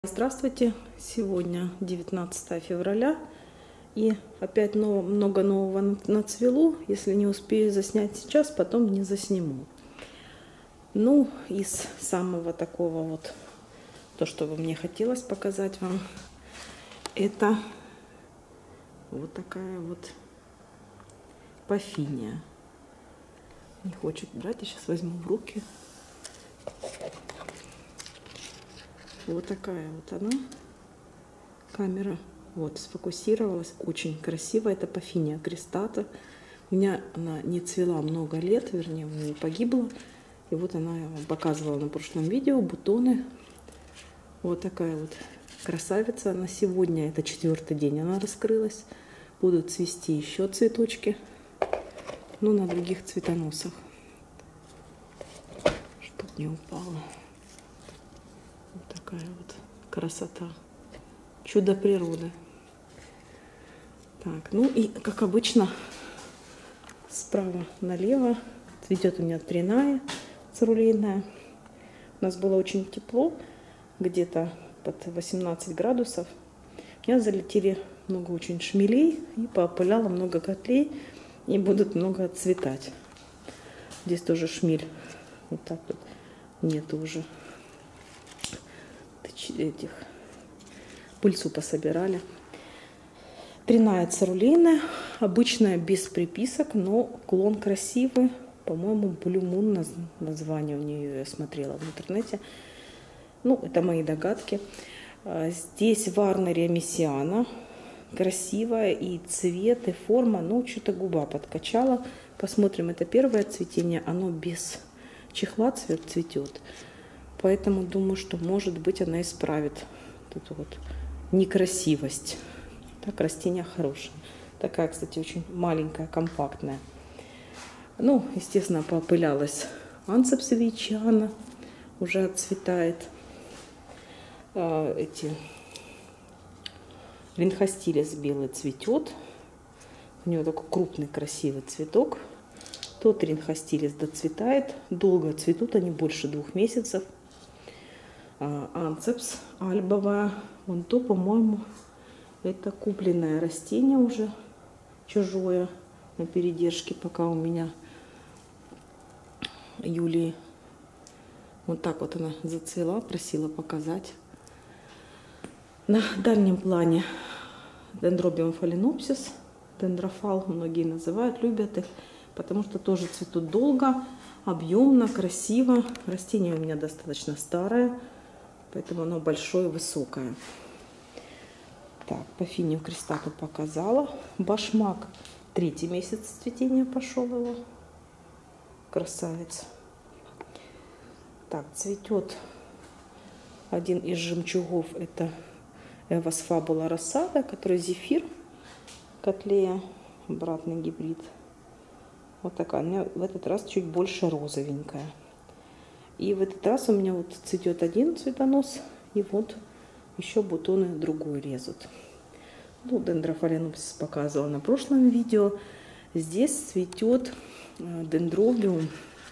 Здравствуйте! Сегодня 19 февраля и опять много нового нацвело. Если не успею заснять сейчас, потом не засниму. Ну, из самого такого вот, то, что мне хотелось показать вам, это вот такая вот пофиния. Не хочет брать, я сейчас возьму в руки. Вот такая вот она, камера, вот, сфокусировалась, очень красиво, это пофиния крестата. У меня она не цвела много лет, вернее, не погибла, и вот она, я вам показывала на прошлом видео, бутоны. Вот такая вот красавица, на сегодня, это 4-й день она раскрылась, будут цвести еще цветочки, ну, на других цветоносах, чтоб не упало. Вот такая вот красота. Чудо природы. Так, ну и как обычно, справа налево цветет у меня тринная цирулейная. У нас было очень тепло, где-то под 18 градусов. У меня залетели много очень шмелей и поопыляло много котлей. И будут много отцветать. Здесь тоже шмель. Вот так вот. Нету уже. Этих пыльцу пособирали. Тринная цирулейная, обычная без приписок, но клон красивый. По-моему, Blue Moon название у нее, я смотрела в интернете. Ну, это мои догадки. Здесь Варнерия мессиана. Красивая и цвет, и форма. Ну, что-то губа подкачала. Посмотрим, это первое цветение. Оно без чехла цветет. Поэтому думаю, что, может быть, она исправит эту вот некрасивость. Так, растение хорошее. Такая, кстати, очень маленькая, компактная. Ну, естественно, поопылялась Анцепс вичана. Уже отцветает. Эти Линхостилис белый цветет. У него такой крупный, красивый цветок. Тот Линхостилис доцветает. Долго цветут они, больше 2 месяцев. Анцепс альбовая. Вон то, по-моему, это купленное растение уже, чужое, на передержке, пока у меня Юлии. Вот так вот она зацвела, просила показать. На дальнем плане Дендробиум фаленопсис, дендрофал, многие называют, любят их, потому что тоже цветут долго, объемно, красиво. Растение у меня достаточно старое, поэтому оно большое, высокое. Так, пофинию крестату показала. Башмак, 3-й месяц цветения пошел его. Красавец. Так, цветет один из жемчугов, это Эвас фабула рассада, который зефир, котлея, обратный гибрид. Вот такая. У меня в этот раз чуть больше розовенькая. И в этот раз у меня вот цветет один цветонос, и вот еще бутоны другой лезут. Ну, дендрофаленопсис показывала на прошлом видео. Здесь цветет дендробиум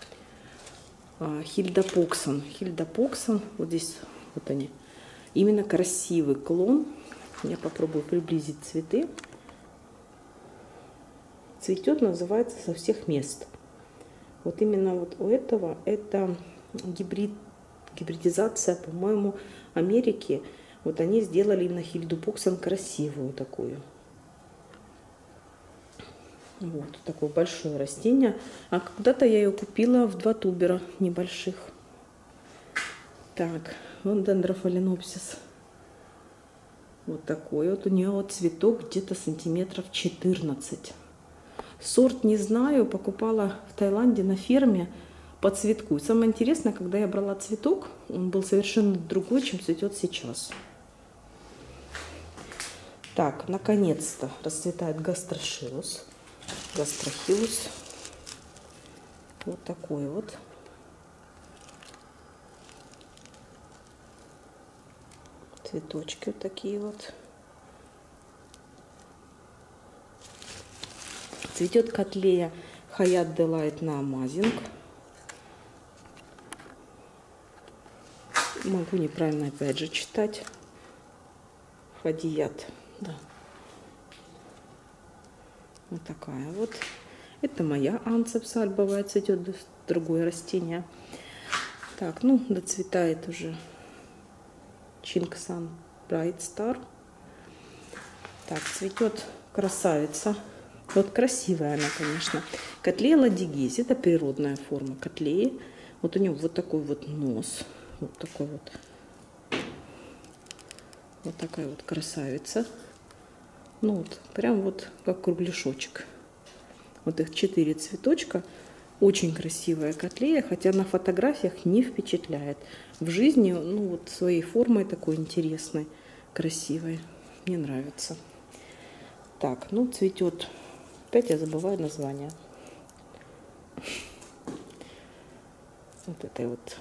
хильдопоксон. Хильдопоксон, вот здесь вот они. Именно красивый клон. Я попробую приблизить цветы. Цветет, называется, со всех мест. Вот именно вот у этого это гибридизация, по-моему, Америки. Вот они сделали именно хильдопоксон красивую такую. Вот такое большое растение. А когда-то я ее купила в 2 тубера небольших. Так, вот дендрофаленопсис. Вот такой вот у нее вот цветок где-то сантиметров 14. Сорт не знаю, покупала в Таиланде на ферме по цветку. И самое интересное, когда я брала цветок, он был совершенно другой, чем цветет сейчас. Так, наконец-то расцветает гастрошилус. Гастрохилус. Вот такой вот. Цветочки вот такие вот. Цветет котлея Хаят Делайт на Амазинг. Могу неправильно опять же читать. Хадият. Да. Вот такая вот. Это моя анцепс альбовая, цветет другое растение. Так, ну, доцветает уже Чингсан Bright Star. Так, цветет красавица. Вот красивая она, конечно. Котлея ладигези, это природная форма котлеи. Вот у него вот такой вот нос. Вот такой вот. Вот такая вот красавица. Ну вот, прям вот как кругляшочек. Вот их 4 цветочка. Очень красивая котлея, хотя на фотографиях не впечатляет. В жизни, ну вот своей формой такой интересной, красивой. Мне нравится. Так, ну цветет. Опять я забываю название. Вот этой вот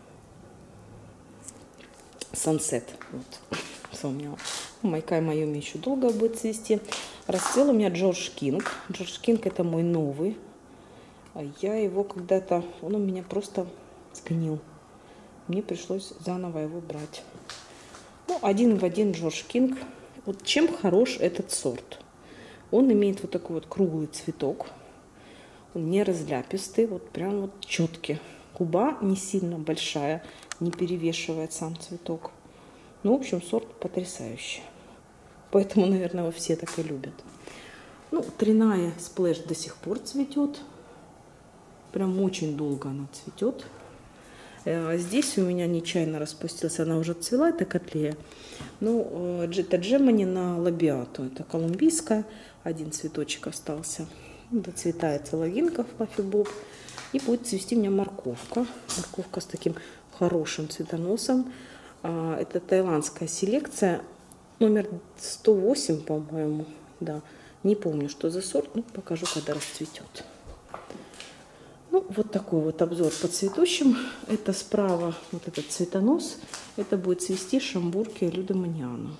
Sunset. Вот. Вспомнила. Майкай Майоми еще долго будет цвести. Расцвел у меня Джордж Кинг. Джордж Кинг это мой новый. Я его когда-то... Он у меня просто сгнил. Мне пришлось заново его брать. Ну, один в один Джордж Кинг. Вот чем хорош этот сорт? Он имеет вот такой вот круглый цветок. Он не разляпистый. Вот прям вот четкий. Губа не сильно большая. Не перевешивает сам цветок. Ну, в общем, сорт потрясающий. Поэтому, наверное, его все так и любят. Ну, тройная сплэш до сих пор цветет. Прям очень долго она цветет. Здесь у меня нечаянно распустился. Она уже цвела, это котлея. Ну, это Джемани на лабиату. Это колумбийская. Один цветочек остался. Доцветает логинка в Флаффи-Боб. И будет цвести у меня морковка. Морковка с таким хорошим цветоносом. Это таиландская селекция, номер 108, по-моему, да, не помню, что за сорт, ну, покажу, когда расцветет. Ну, вот такой вот обзор по цветущим. Это справа вот этот цветонос, это будет цвести Шамбуркия Людоманиана.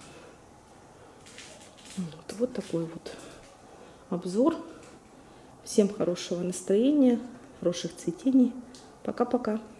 Вот такой вот обзор. Всем хорошего настроения, хороших цветений. Пока-пока.